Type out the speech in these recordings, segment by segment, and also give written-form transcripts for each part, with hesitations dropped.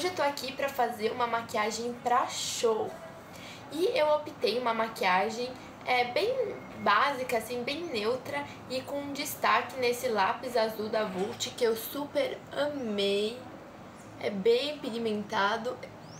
eu tô aqui pra fazer uma maquiagem pra show. E eu optei uma maquiagem bem básica, assim, bem neutra e com destaque nesse lápis azul da Vult, que eu super amei. É bem pigmentado.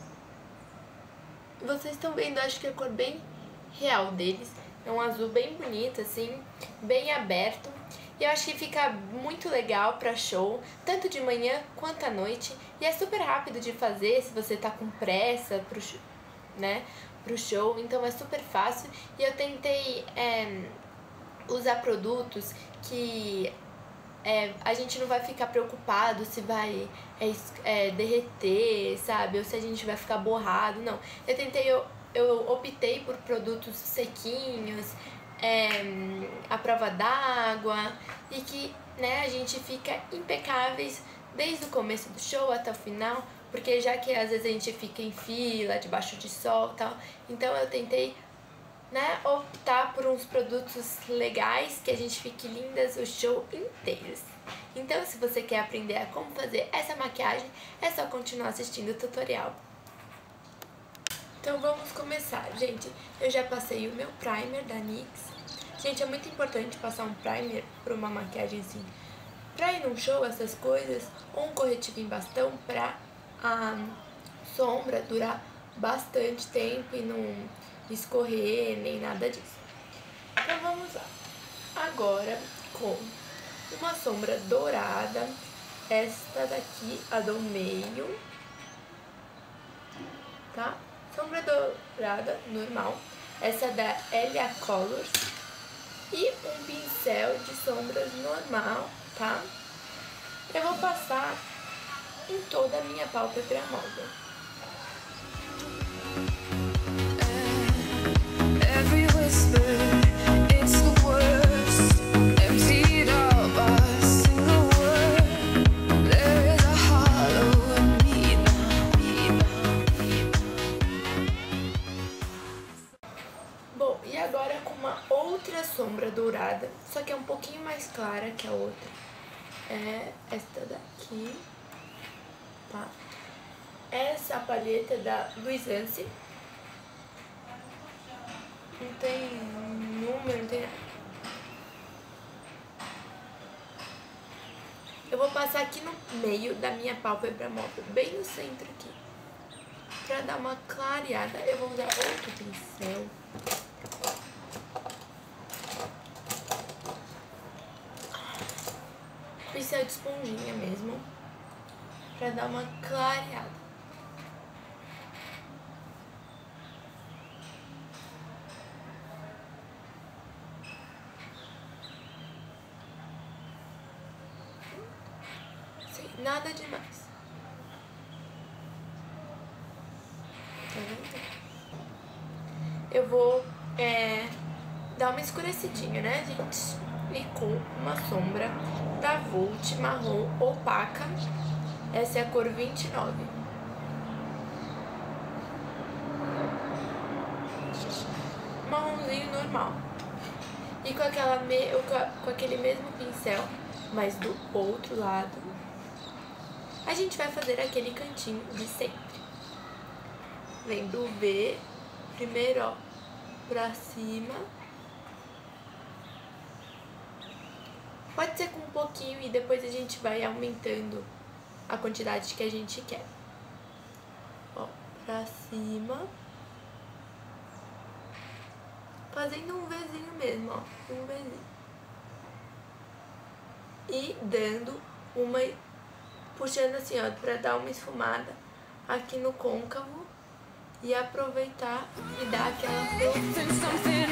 Vocês estão vendo, acho que a cor bem real deles. É um azul bem bonito, assim, bem aberto. E eu acho que fica muito legal pra show, tanto de manhã quanto à noite. E é super rápido de fazer se você tá com pressa pro show, então é super fácil. E eu tentei usar produtos que a gente não vai ficar preocupado se vai derreter, sabe? Ou se a gente vai ficar borrado, não. Eu optei por produtos sequinhos, à prova d'água, e que a gente fica impecáveis desde o começo do show até o final, porque já que às vezes a gente fica em fila, debaixo de sol e tal, então eu tentei optar por uns produtos legais, que a gente fique lindas o show inteiro. Então, se você quer aprender a como fazer essa maquiagem, é só continuar assistindo o tutorial. Então vamos começar. Gente, eu já passei o meu primer da NYX. Gente, é muito importante passar um primer para uma maquiagem assim, pra ir num show, essas coisas, ou um corretivo em bastão pra a sombra durar bastante tempo e não escorrer nem nada disso. Então vamos lá. Agora com uma sombra dourada, esta daqui, a do meio, tá? Sombra dourada normal, essa é da LA Colors, e um pincel de sombras normal, tá? Eu vou passar em toda a minha pálpebra móvel. Bom, e agora com uma outra sombra dourada, só que é um pouquinho mais clara que a outra. É esta daqui, tá? Essa palheta é da Luisance. Não tem número, não tem nada. Eu vou passar aqui no meio da minha pálpebra móvel, bem no centro aqui. Pra dar uma clareada, eu vou usar outro pincel. Pincel de esponjinha mesmo, pra dar uma clareada. Sem nada demais. Tá vendo? Eu vou dar uma escurecidinha, né, gente? E com uma sombra da Vult marrom opaca. Essa é a cor 29. Marronzinho normal. E com aquele mesmo pincel, mas do outro lado, a gente vai fazer aquele cantinho de sempre. Vem do V, primeiro, ó, pra cima. Pode ser com um pouquinho e depois a gente vai aumentando a quantidade que a gente quer. Ó, pra cima. Fazendo um Vzinho mesmo, ó, um Vzinho. E dando uma, puxando assim, ó, pra dar uma esfumada aqui no côncavo e aproveitar e dar aquela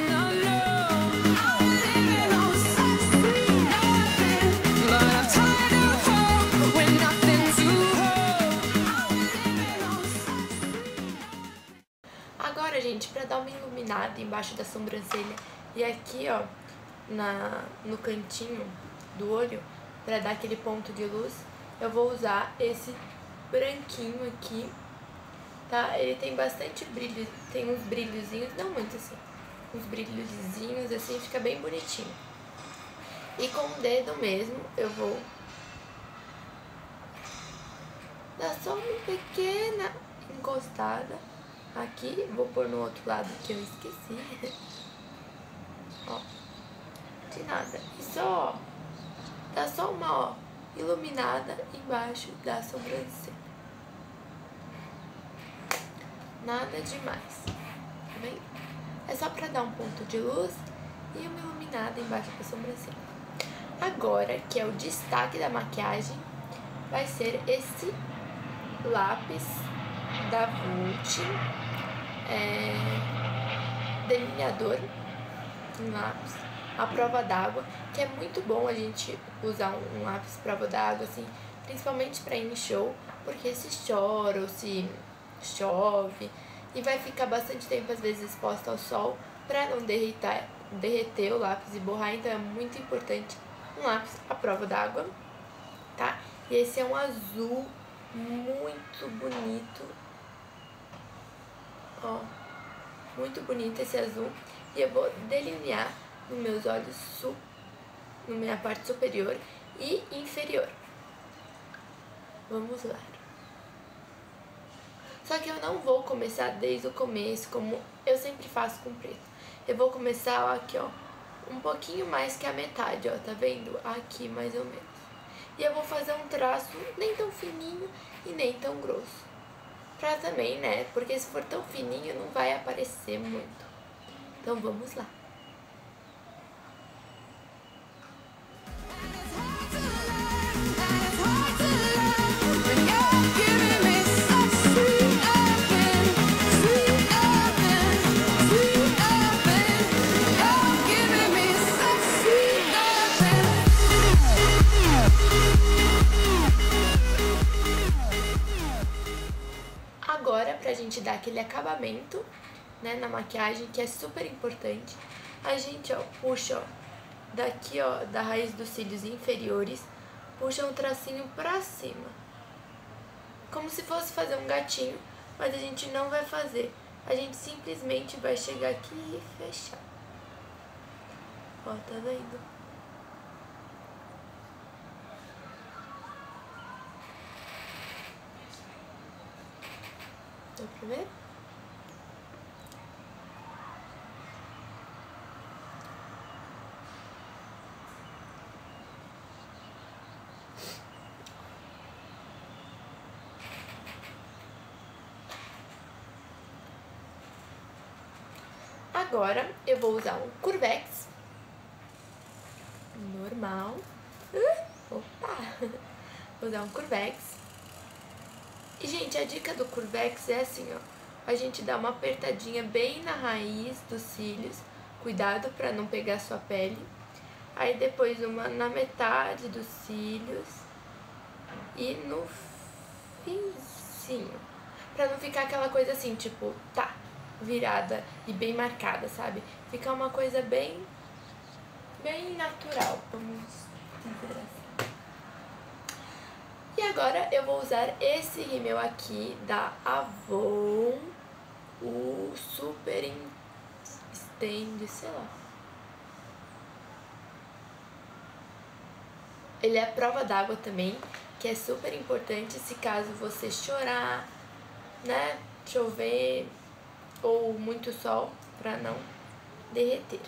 Agora, gente, pra dar uma iluminada embaixo da sobrancelha e aqui, ó, no cantinho do olho, pra dar aquele ponto de luz, eu vou usar esse branquinho aqui, tá? Ele tem bastante brilho, tem uns brilhozinhos, não muito assim, uns brilhozinhos assim, fica bem bonitinho. E com o dedo mesmo, eu vou dar só uma pequena encostada aqui. Vou pôr no outro lado que eu esqueci. Ó, de nada. E só, ó, dá só uma, ó, iluminada embaixo da sobrancelha. Nada demais, tá vendo? É só pra dar um ponto de luz e uma iluminada embaixo da sobrancelha. Agora, que é o destaque da maquiagem, vai ser esse lápis da Vult, delineador em lápis, a prova d'água, que é muito bom a gente usar um lápis prova d'água, assim, principalmente pra ir em show, porque se chora ou se chove e vai ficar bastante tempo às vezes exposta ao sol pra não derreter o lápis e borrar, então é muito importante um lápis à prova d'água, tá? E esse é um azul muito bonito, ó, muito bonito esse azul, e eu vou delinear nos meus olhos, na minha parte superior e inferior. Vamos lá. Só que eu não vou começar desde o começo, como eu sempre faço com preto. Eu vou começar, ó, aqui, ó, um pouquinho mais que a metade, ó, tá vendo? Aqui, mais ou menos. E eu vou fazer um traço nem tão fininho e nem tão grosso. Pra também, né? Porque se for tão fininho, não vai aparecer muito. Então, vamos lá. Agora, pra gente dar aquele acabamento, né, na maquiagem, que é super importante, a gente, ó, puxa, ó, daqui, ó, da raiz dos cílios inferiores, puxa um tracinho pra cima. Como se fosse fazer um gatinho, mas a gente não vai fazer. A gente simplesmente vai chegar aqui e fechar. Ó, tá vendo? Dá pra ver? Agora eu vou usar um Curvex normal. Opa! Vou usar um Curvex. E, gente, a dica do Curvex é assim, ó. A gente dá uma apertadinha bem na raiz dos cílios. Cuidado pra não pegar sua pele. Aí depois uma na metade dos cílios. E no finzinho. Pra não ficar aquela coisa assim, tipo, tá, virada e bem marcada, sabe? Ficar uma coisa bem natural, vamos dizer assim. E agora eu vou usar esse rímel aqui da Avon, o Super Extend, sei lá. Ele é prova d'água também, que é super importante se caso você chorar, né, chover ou muito sol, pra não derreter.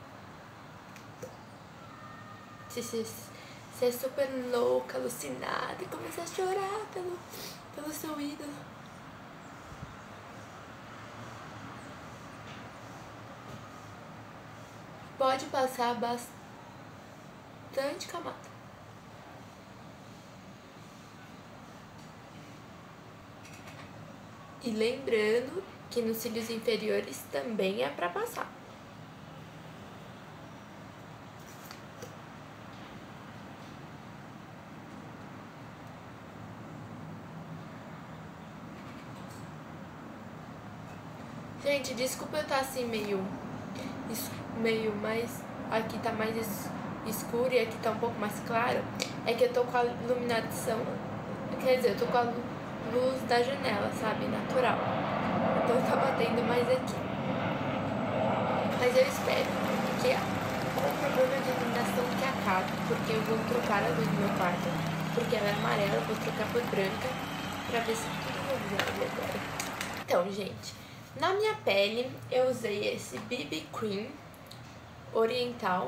Se você é super louca, alucinada e começar a chorar pelo seu ídolo. Pode passar bastante camada. E lembrando que nos cílios inferiores também é pra passar. Gente, desculpa eu estar assim meio mais, aqui tá mais escuro e aqui tá um pouco mais claro. É que eu tô com a iluminação, quer dizer, eu tô com a luz da janela, sabe, natural. Então tá batendo mais aqui. Mas eu espero que o problema de iluminação que acabe, porque eu vou trocar a luz do meu quarto, porque ela é amarela, eu vou trocar por branca, pra ver se tudo vai vir agora. Então, gente, na minha pele eu usei esse BB Cream oriental.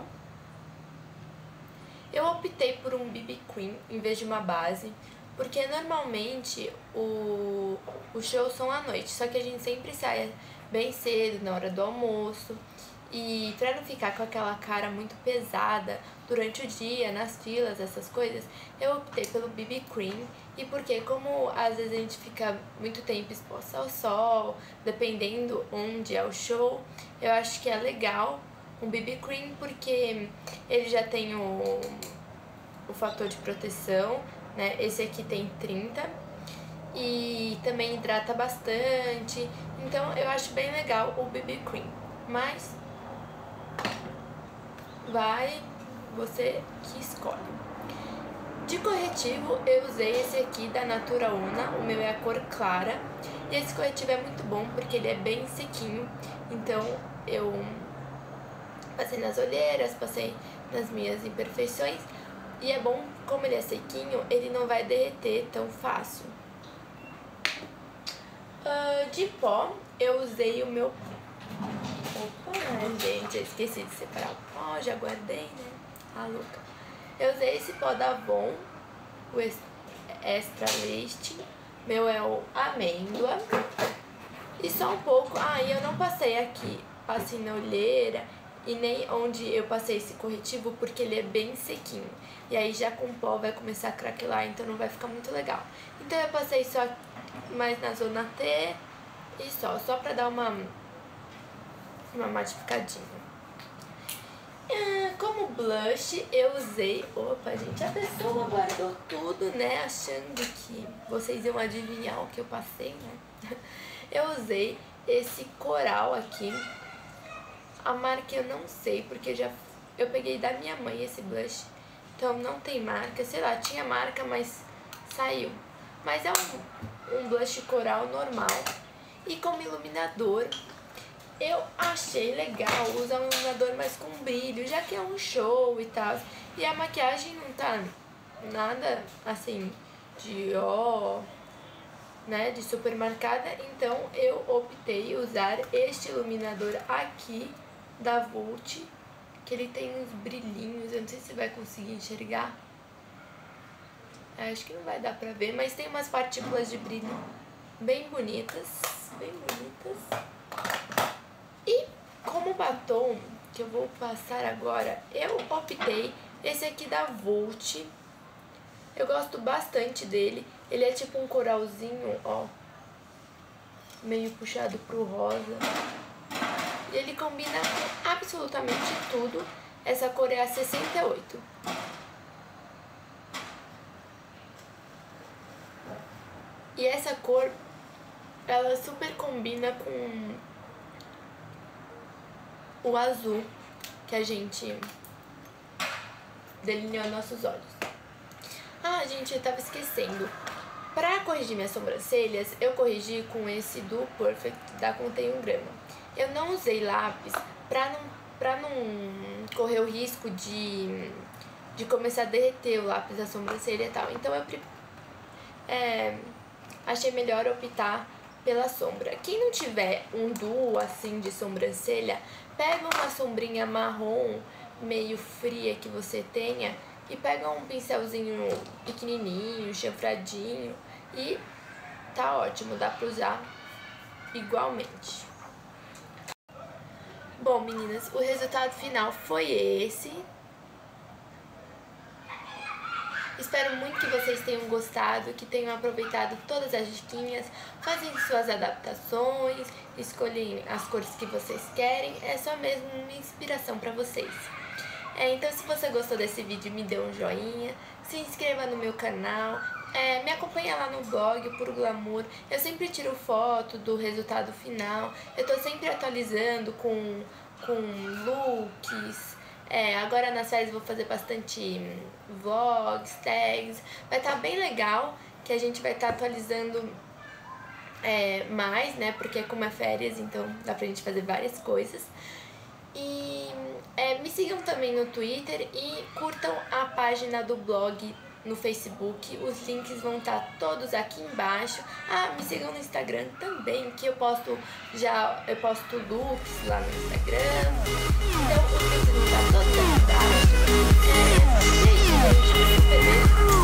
Eu optei por um BB Cream em vez de uma base, porque normalmente os shows são à noite, só que a gente sempre sai bem cedo, na hora do almoço. E pra não ficar com aquela cara muito pesada durante o dia, nas filas, essas coisas, eu optei pelo BB Cream. E porque como às vezes a gente fica muito tempo exposta ao sol, dependendo onde é o show, eu acho que é legal um BB Cream, porque ele já tem o fator de proteção, né? Esse aqui tem 30 e também hidrata bastante. Então eu acho bem legal o BB Cream, mas você que escolhe. De corretivo eu usei esse aqui da Natura Una, o meu é a cor clara. E esse corretivo é muito bom porque ele é bem sequinho, então eu passei nas olheiras, passei nas minhas imperfeições. E é bom, como ele é sequinho, ele não vai derreter tão fácil. De pó, eu usei o meu... Opa, gente, eu esqueci de separar o pó, já guardei, né? Ah, louca. Eu usei esse pó da Avon, o Extra Lifting. Meu é o amêndoa. E só um pouco... e eu não passei aqui, passei na olheira e nem onde eu passei esse corretivo, porque ele é bem sequinho. E aí já com pó vai começar a craquelar, então não vai ficar muito legal. Então eu passei só mais na zona T e só pra dar uma matificadinha. Como blush eu usei... Opa, gente, a pessoa guardou tudo, né? Achando que vocês iam adivinhar o que eu passei, né? Eu usei esse coral aqui. A marca eu não sei, porque eu peguei da minha mãe esse blush. Então não tem marca, sei lá, tinha marca, mas saiu. Mas é um blush coral normal. E como iluminador, eu achei legal usar um iluminador mais com brilho, já que é um show e tal. E a maquiagem não tá nada assim né, de super marcada. Então eu optei usar este iluminador aqui da Vult, que ele tem uns brilhinhos, eu não sei se você vai conseguir enxergar. Acho que não vai dar pra ver, mas tem umas partículas de brilho bem bonitas, bem bonitas. E como batom que eu vou passar agora, eu optei esse aqui da Vult. Eu gosto bastante dele. Ele é tipo um coralzinho, ó, meio puxado pro rosa. E ele combina com absolutamente tudo. Essa cor é a 68. E essa cor, ela super combina com o azul que a gente delineou nossos olhos. Gente, eu tava esquecendo. Pra corrigir minhas sobrancelhas, eu corrigi com esse do Perfect da Contém 1 grama. Eu não usei lápis pra não correr o risco de começar a derreter o lápis da sobrancelha e tal. Então eu achei melhor optar pela sombra. Quem não tiver um duo assim de sobrancelha, pega uma sombrinha marrom meio fria que você tenha e pega um pincelzinho pequenininho, chanfradinho e tá ótimo, dá pra usar igualmente. Bom, meninas, o resultado final foi esse. Espero muito que vocês tenham gostado, que tenham aproveitado todas as diquinhas, fazem suas adaptações, escolhem as cores que vocês querem, é só mesmo uma inspiração para vocês. Então se você gostou desse vídeo, me dê um joinha, se inscreva no meu canal, me acompanha lá no blog, Puro Glamour. Eu sempre tiro foto do resultado final, eu tô sempre atualizando com looks. Agora nas férias vou fazer bastante vlogs, tags, vai estar bem legal, que a gente vai estar atualizando mais, né, porque como é férias, então dá pra gente fazer várias coisas. E me sigam também no Twitter e curtam a página do blog no Facebook, os links vão estar todos aqui embaixo. Ah, me sigam no Instagram também, que eu posto looks lá no Instagram. Então os links vão estar todos aqui embaixo. Gente,